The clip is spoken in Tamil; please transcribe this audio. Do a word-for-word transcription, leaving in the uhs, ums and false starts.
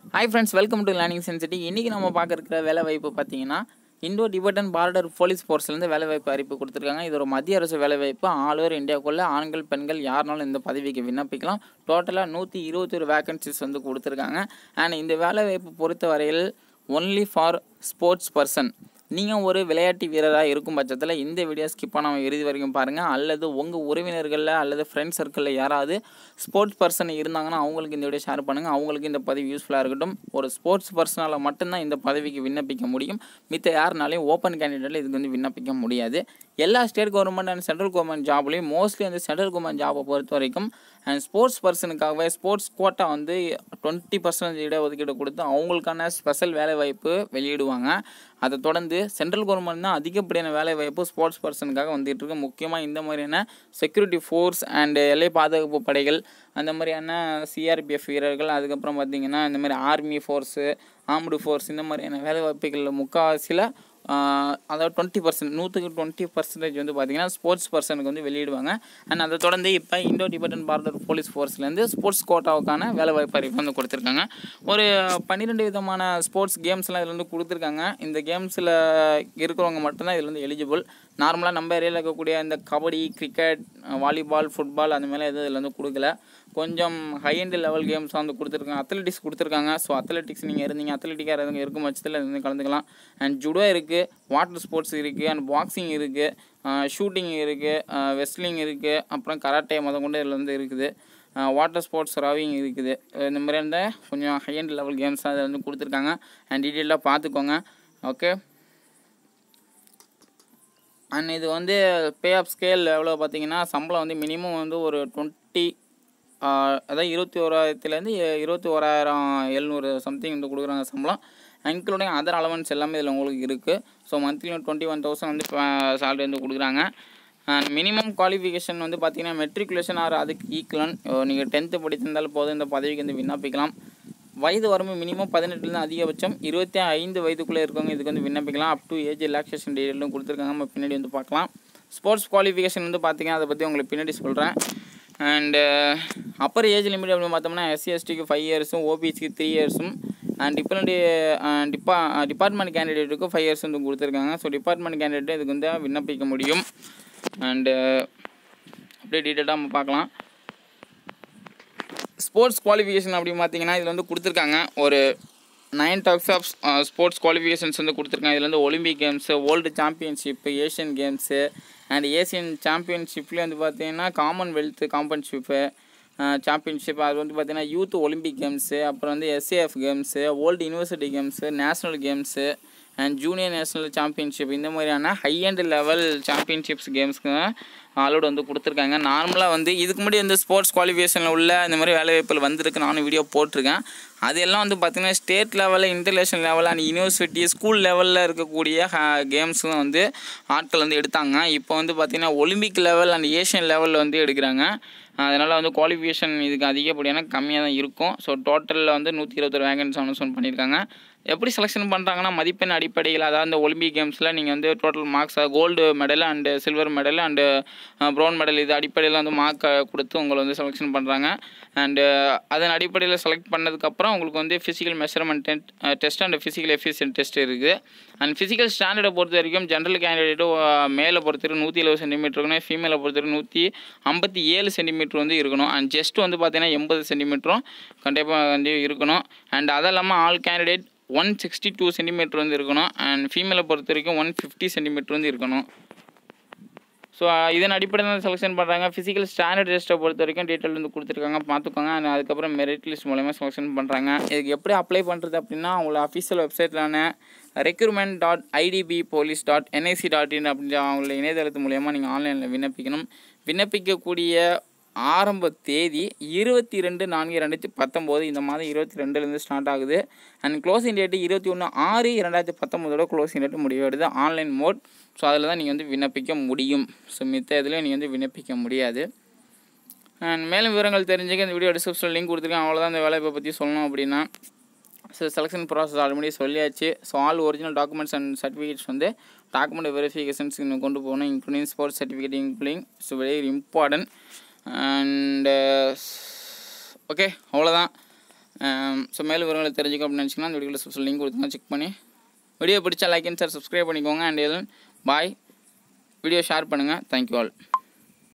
Hi friends, welcome to Learning Sensity. இன்னைக்கு நம்ம பார்க்க இருக்கிற வேலை வாய்ப்பு பார்த்தீங்கன்னா இந்தோ டிபெட்டன் பார்டர் போலீஸ் ஃபோர்ஸ்லேருந்து வேலை வாய்ப்பு அறிவிப்பு கொடுத்துருக்காங்க. இது ஒரு மத்திய அரசு வேலை வாய்ப்பு. ஆல் ஓவர் இந்தியாவுக்குள்ள ஆண்கள் பெண்கள் யாருனாலும் இந்த பதவிக்கு விண்ணப்பிக்கலாம். டோட்டலாக நூற்றி இருபத்தி ஒரு வேகன்சிஸ் வந்து கொடுத்துருக்காங்க. அண்ட் இந்த வேலை வாய்ப்பு பொறுத்த வரையில் ஒன்லி ஃபார் ஸ்போர்ட்ஸ் பர்சன். நீங்கள் ஒரு விளையாட்டு வீரராக இருக்கும் பட்சத்தில் இந்த வீடியோ ஸ்கிப் பண்ணாமல் இறுதி வரைக்கும் பாருங்கள். அல்லது உங்கள் உறவினர்களில் அல்லது ஃப்ரெண்ட்ஸ் சர்க்கிளில் யாராவது ஸ்போர்ட்ஸ் பர்சன் இருந்தாங்கன்னா அவங்களுக்கு இந்த வீடியோ ஷேர் பண்ணுங்கள். அவங்களுக்கு இந்த பதவி யூஸ்ஃபுல்லாக இருக்கட்டும். ஒரு ஸ்போர்ட்ஸ் பர்சனால் மட்டும்தான் இந்த பதவிக்கு விண்ணப்பிக்க முடியும். மித்த யாருனாலையும் ஓப்பன் கேண்டிடேட்டில் இதுக்கு வந்து விண்ணப்பிக்க முடியாது. எல்லா state government and central government ஜாப்லேயும் மோஸ்ட்லி வந்து சென்ட்ரல் கவர்மெண்ட் ஜாபை பொறுத்த வரைக்கும் அண்ட் ஸ்போர்ட்ஸ் பர்சனுக்காகவே ஸ்போர்ட்ஸ் கோட்டா வந்து டுவெண்ட்டி பர்சன்டேஜ் இட ஒதுக்கீடு கொடுத்து அவங்களுக்கான ஸ்பெஷல் வேலை வாய்ப்பு வெளியிடுவாங்க. அதை தொடர்ந்து சென்ட்ரல் கவர்மெண்ட் தான் அதிகப்படியான வேலை வாய்ப்பு ஸ்போர்ட்ஸ் பர்சனுக்காக வந்துட்டு இருக்கு. முக்கியமாக இந்த மாதிரியான செக்யூரிட்டி ஃபோர்ஸ் அண்டு எல்லை பாதுகாப்பு படைகள், அந்த மாதிரியான சிஆர்பிஎஃப் வீரர்கள், அதுக்கப்புறம் பார்த்திங்கன்னா இந்த மாதிரி ஆர்மி ஃபோர்ஸு, ஆர்ம்டு ஃபோர்ஸ், இந்த மாதிரியான வேலை வாய்ப்புகளில் முக்கால்வாசியில் அதாவது டுவெண்ட்டி பர்சன்ட் நூற்றுக்கு டுவெண்ட்டி பர்சன்டேஜ் வந்து பார்த்திங்கன்னா ஸ்போர்ட்ஸ் பர்சனுக்கு வந்து வெளியிடுவாங்க. அண்ட் அதை தொடர்ந்து இப்போ இந்தோ டிபெட்டன் பார்டர் போலீஸ் ஃபோர்ஸ்லேருந்து ஸ்போர்ட்ஸ் கோட்டாவுக்கான வேலை வாய்ப்பு அறிவிப்பு வந்து கொடுத்துருக்காங்க. ஒரு பன்னிரெண்டு விதமான ஸ்போர்ட்ஸ் கேம்ஸ்லாம் இதில் வந்து கொடுத்துருக்காங்க. இந்த கேம்ஸில் இருக்கிறவங்க மட்டும்தான் இதில் வந்து எலிஜிபிள். நார்மலாக நம்ம ஏரியாவில் இருக்கக்கூடிய இந்த கபடி, கிரிக்கெட், வாலிபால், ஃபுட்பால் அந்த மாதிரி எதுவும் இதில் வந்து கொடுக்கல. கொஞ்சம் ஹை எண்ட் லெவல் கேம்ஸ் வந்து கொடுத்துருக்காங்க. அத்லெட்டிக்ஸ் கொடுத்துருக்காங்க. ஸோ அத்லெட்டிக்ஸ் நீங்கள் இருந்தீங்க, அத்லெட்டிக்காக இருந்தவங்க இருக்கும் பட்சத்தில் வந்து கலந்துக்கலாம். அண்ட் ஜுடோ இருக்குது, வாட்டர் ஸ்போர்ட்ஸ் இருக்குது, அண்ட் பாக்ஸிங் இருக்குது, ஷூட்டிங் இருக்குது, வெஸ்லிங் இருக்குது, அப்புறம் கராட்டே முத கொண்டு இதில் வந்து இருக்குது. வாட்டர் ஸ்போர்ட்ஸ் ரவிங் இருக்குது. இந்த மாதிரி இருந்த கொஞ்சம் ஹை எண்ட் லெவல் கேம்ஸ் அதில் வந்து கொடுத்துருக்காங்க. அண்ட் டீட்டெயிலாக பார்த்துக்கோங்க. ஓகே. அண்ட் இது வந்து பே ஆஃப் ஸ்கேல் எவ்வளோ பார்த்தீங்கன்னா சம்பளம் வந்து மினிமம் வந்து ஒரு டுவெண்ட்டி அதாவது இருபத்தி ஓராயிரத்துலேருந்து இருபத்தி ஓராயிரம் எழுநூறு சம்திங் வந்து கொடுக்குறாங்க சம்பளம். இன்க்ளூடிங் அதர் அலவன்ஸ் எல்லாமே இதில் உங்களுக்கு இருக்குது. So monthly twenty one thousand வந்து சேலரி வந்து கொடுக்குறாங்க. அண்ட் மினிமம் குவாலிஃபிகேஷன் வந்து பார்த்திங்கன்னா மெட்ரிகுலேஷன் ஆர் அதுக்கு ஈக்குவலன். நீங்கள் டென்த்து படித்திருந்தாலும் போதும் இந்த பதவிக்கு வந்து விண்ணப்பிக்கலாம். வயது வரம்பு மினிமம் பதினெட்டுலேருந்து அதிகபட்சம் இருபத்தி ஐந்து வயதுக்குள்ளே இருக்கவங்க இதுக்கு வந்து விண்ணப்பிக்கலாம். அப் டு ஏஜ் ரிலாக்ஸேஷன் டீட்டெயிலும் கொடுத்துருக்காங்க. நம்ம பின்னாடி வந்து பார்க்கலாம். ஸ்போர்ட்ஸ் குவாலிஃபிகேஷன் வந்து பார்த்திங்கன்னா அதை பற்றி உங்களுக்கு பின்னாடி சொல்கிறேன். அண்டு அப்பர் ஏஜ் லிமிட் அப்படின்னு பார்த்தோம்னா எஸ்சி எஸ்டிக்கு ஃபைவ் இயர்ஸும் ஓபிசிக்கு த்ரீ இயர்ஸும் அண்ட் டிபெண்ட் டிபா டிபார்ட்மெண்ட் கேண்டிடேட்டுக்கு ஃபைவ் இயர்ஸ் வந்து கொடுத்துருக்காங்க. ஸோ டிபார்ட்மெண்ட் கேண்டிடேட் இதுக்கு வந்து விண்ணப்பிக்க முடியும். அண்டு அப்படியே டீட்டெயிலாக நம்ம பார்க்கலாம். ஸ்போர்ட்ஸ் குவாலிஃபிகேஷன் அப்படின்னு பார்த்தீங்கன்னா இதில் வந்து கொடுத்துருக்காங்க ஒரு nine types of sports qualifications வந்து கொடுத்துருக்காங்க. இதில் வந்து Olympic games, world championship, Asian games and Asian சாம்பியன்ஷிப்லேயே வந்து பார்த்திங்கன்னா காமன்வெல்த் சாம்பியன்ஷிப்பு சாம்பியன்ஷிப் அது வந்து பார்த்திங்கன்னா யூத் ஒலிம்பிக் கேம்ஸு, அப்புறம் வந்து SAF games, world university games, national games and junior national championship, இந்த மாதிரியான ஹை அண்ட் லெவல் சாம்பியன்ஷிப்ஸ் கேம்ஸ்க்கு அலோடு வந்து கொடுத்துருக்காங்க. நார்மலாக வந்து இதுக்கு முன்னாடி வந்து ஸ்போர்ட்ஸ் குவாலிஃபிகேஷனில் உள்ள இந்த மாதிரி வேலைவாய்ப்புகள் வந்திருக்கு. நானும் வீடியோ போட்டிருக்கேன். அது எல்லாம் வந்து பார்த்திங்கன்னா ஸ்டேட் லெவலில், international level and university, school லெவலில் இருக்கக்கூடிய கேம்ஸும் வந்து ஆட்கள் வந்து எடுத்தாங்க. இப்போ வந்து பார்த்திங்கன்னா ஒலிம்பிக் லெவல் அண்ட் ஏஷியன் லெவலில் வந்து எடுக்கிறாங்க. அதனால் வந்து குவாலிஃபிகேஷன் இதுக்கு அதிகப்படியான கம்மியாக தான் இருக்கும். ஸோ டோட்டலில் வந்து நூற்றி இருபத்தொரு வேகன்சி அனௌன்ஸ்மெண்ட் பண்ணியிருக்காங்க. எப்படி செலெக்ஷன் பண்ணுறாங்கன்னா மதிப்பெண் அடிப்படையில், அதாவது இந்த ஒலிம்பிக் கேம்ஸில் நீங்கள் வந்து total marks gold medal and silver medal and brown medal இது அடிப்படையில் வந்து மார்க்கை கொடுத்து உங்களை வந்து செலெக்ஷன் பண்ணுறாங்க. அண்டு அதன் அடிப்படையில் செலக்ட் பண்ணதுக்கப்புறம் உங்களுக்கு வந்து physical measurement test test and physical efficient test இருக்குது. அண்ட் ஃபிசிக்கல் ஸ்டாண்டர்டை பொறுத்த வரைக்கும் ஜென்ரல் கேண்டிடேட்டும் மேலே பொறுத்தவரைக்கும் நூற்றி எழுபது சென்டிமீட்டர் இருக்கணும். ஃபீமேலை பொறுத்தவரைக்கும் நூற்றி ஐம்பத்தி ஏழு சென்டிமீட்டர் வந்து இருக்கணும். அண்ட் ஜஸ்ட் வந்து பார்த்திங்கன்னா எண்பது சென்டிமீட்டரும் கண்டிப்பாக வந்து இருக்கணும். அண்ட் அது இல்லாமல் all candidate one sixty two centimetre வந்து இருக்கணும். அண்ட் ஃபீமேலை பொறுத்த வரைக்கும் ஒன் ஃபிஃப்டி சென்டிமீட்டர் வந்து இருக்கணும். ஸோ இதன் அடிப்படையில் தான் செலெக்ஷன் பண்ணுறாங்க. ஃபிசிக்கல் ஸ்டாண்டர்ட் டெஸ்ட்டை பொறுத்த வரைக்கும் டீட்டெயில் வந்து கொடுத்துருக்காங்க, பார்த்துக்கோங்க. அண்ட் அதுக்கப்புறம் மெரிட் லிஸ்ட் மூலமாக செலெக்ஷன் பண்ணுறாங்க. இதுக்கு எப்படி அப்ளை பண்ணுறது அப்படின்னா அவங்களோட அஃபிஷியல் வெப்சைட்லான recruitment dot ITB police dot NIC dot in அப்படின்ற அவங்களோட இணையதளத்து மூலமாக நீங்கள் ஆன்லைனில் விண்ணப்பிக்கணும். விண்ணப்பிக்கக்கூடிய ஆரம்ப தேதி இருபத்தி ரெண்டு நான்கு ரெண்டாயிரத்தி பத்தொம்போது இந்த மாதம் இருபத்தி ரெண்டுலேருந்து ஸ்டார்ட் ஆகுது. அண்ட் க்ளோசிங் டேட்டு இருபத்தி ஒன்று ஆறு ரெண்டாயிரத்தி பத்தொம்போதோட க்ளோசிங் டேட்டு முடிவெடுது. Online mode. ஸோ அதில் தான் நீங்கள் வந்து விண்ணப்பிக்க முடியும். ஸோ மித்த இதில் நீங்கள் வந்து விண்ணப்பிக்க முடியாது. அண்ட் மேலும் விவரங்கள் தெரிஞ்சுக்க இந்த வீடியோ டிஸ்கிரிப்ஷனில் லிங்க் கொடுத்துருக்கேன். அவ்வளோதான் இந்த வேலையை பற்றி சொல்லணும் அப்படின்னா. ஸோ செலெக்ஷன் ப்ராசஸ் ஆல்ரெடி சொல்லியாச்சு. So all original documents and certificates வந்து டாக்குமெண்ட் வெரிஃபிகேஷன்ஸ் இன்னும் கொண்டு போகணும், including sports certificate including. So very important. And okay அவ்வளோதான். ஸோ மேலும் விவரங்களை தெரிஞ்சுக்கணும் அப்படின்னு நினச்சிங்கன்னா அந்த வீடியோவில் சப்ஸ்கிரைப் லிங்க் கொடுத்துங்க, செக் பண்ணி வீடியோ பிடிச்சா லைக் அண்ட் சார் சப்ஸ்கிரைப் பண்ணிக்கோங்க. அண்ட் எதுவும் பாய், வீடியோ ஷேர் பண்ணுங்கள். Thank you all.